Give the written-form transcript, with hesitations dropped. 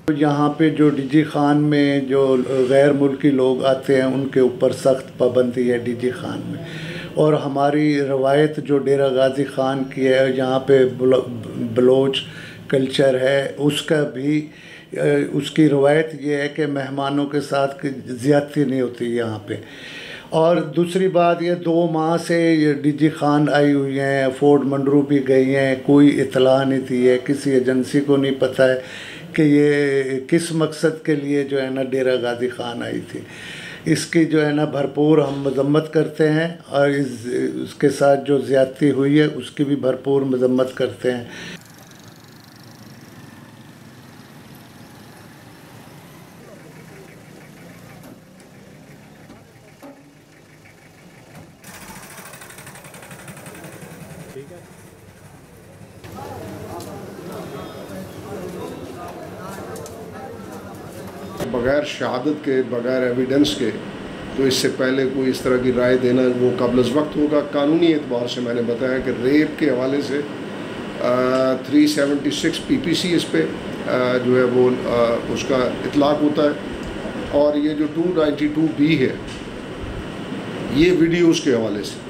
यहाँ पे जो डीजी खान में जो गैर मुल्की लोग आते हैं उनके ऊपर सख्त पाबंदी है डीजी खान में। और हमारी रवायत जो डेरा गाजी खान की है, यहाँ पे बलोच कल्चर है, उसका भी उसकी रवायत ये है कि मेहमानों के साथ ज़्यादती नहीं होती यहाँ पे। और दूसरी बात, ये 2 माह से ये डीजी खान आई हुई हैं, फोर्ट मंडरू भी गई हैं, कोई इतला नहीं दी है, किसी एजेंसी को नहीं पता है कि ये किस मकसद के लिए जो है ना डेरा गाजी खान आई थी। इसकी जो है ना भरपूर हम मजम्मत करते हैं और उसके साथ जो ज़्यादती हुई है उसकी भी भरपूर मजम्मत करते हैं। बग़ैर शहादत के, बग़ैर एविडेंस के, तो इससे पहले कोई इस तरह की राय देना वो काबिल वक्त होगा। कानूनी एतबार से मैंने बताया कि रेप के हवाले से 376 PPC इस पे जो है वो उसका इतलाक़ होता है। और ये जो 292B है ये वीडियोज़ के हवाले से